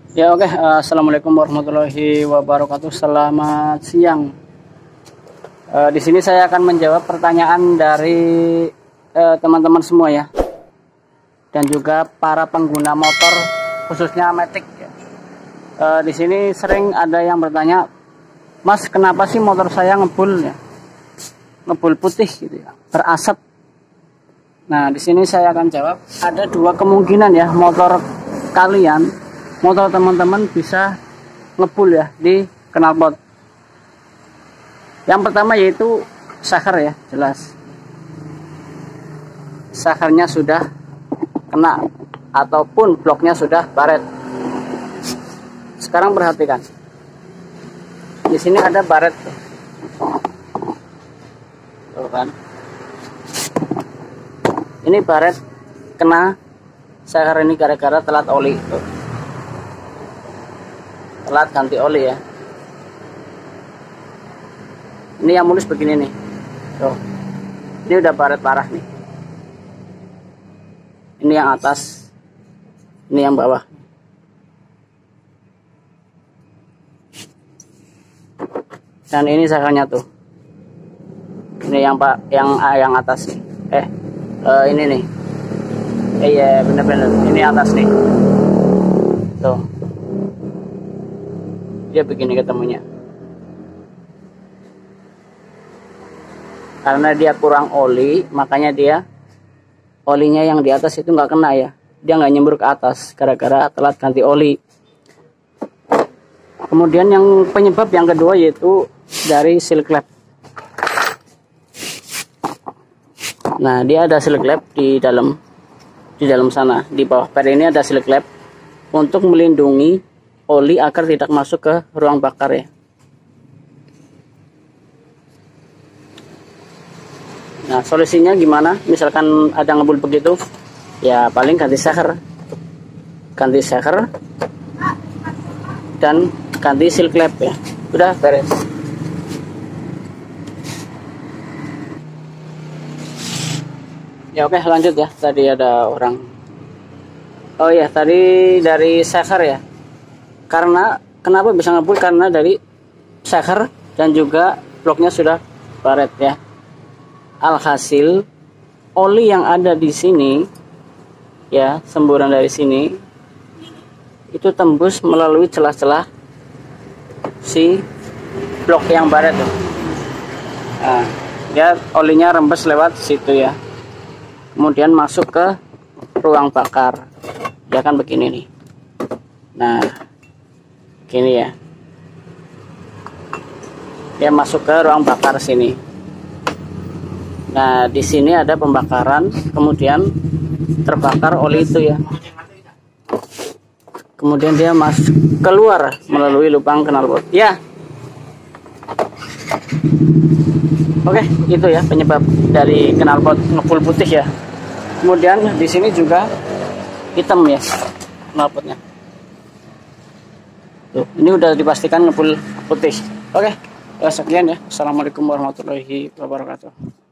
Ya oke, Assalamualaikum warahmatullahi wabarakatuh. Selamat siang. Di sini saya akan menjawab pertanyaan dari teman-teman semua ya, dan juga para pengguna motor khususnya Matic. Ya. Di sini sering ada yang bertanya, Mas, kenapa sih motor saya ngebul ya, ngebul putih gitu ya, berasap. Nah, di sini saya akan jawab ada dua kemungkinan ya, motor teman-teman bisa ngebul ya di knalpot. Yang pertama yaitu sakar ya, jelas sakarnya sudah kena ataupun bloknya sudah baret. Sekarang perhatikan, di sini ada baret tuh kan, ini baret kena sakar ini gara-gara telat oli tuh. Telat ganti oli ya. Ini yang mulus begini nih tuh, ini udah baret parah nih. Ini yang atas, ini yang bawah. Dan ini sakarnya tuh, ini yang atas nih. Ini nih. Iya bener-bener, ini atas nih tuh, dia begini ketemunya karena dia kurang oli, makanya dia olinya yang di atas itu nggak kena ya, dia nggak nyembur ke atas gara-gara telat ganti oli. Kemudian yang penyebab yang kedua yaitu dari seal clamp. Nah, dia ada seal clamp di dalam sana, di bawah per ini ada seal clamp untuk melindungi oli agar tidak masuk ke ruang bakar ya. Nah, solusinya gimana? Misalkan ada ngebul begitu, ya paling ganti sakar dan ganti seal clamp ya. Udah beres. Ya oke, lanjut ya. Tadi ada orang. Oh ya, tadi dari sakar ya. Karena kenapa bisa ngebul? Karena dari sakar dan juga bloknya sudah baret ya. Alhasil oli yang ada di sini ya, semburan dari sini itu tembus melalui celah-celah si blok yang baret tuh. Nah, dia olinya rembes lewat situ ya. Kemudian masuk ke ruang bakar. Ya kan begini nih. Nah, gini ya. Dia masuk ke ruang bakar sini. Nah, di sini ada pembakaran, kemudian terbakar oli itu ya. Kemudian dia keluar melalui lubang knalpot. Ya. Oke, itu ya penyebab dari knalpot ngebul putih ya. Kemudian di sini juga hitam ya knalpotnya. Tuh, ini udah dipastikan ngebul putih. Oke, sekian ya. Assalamualaikum warahmatullahi wabarakatuh.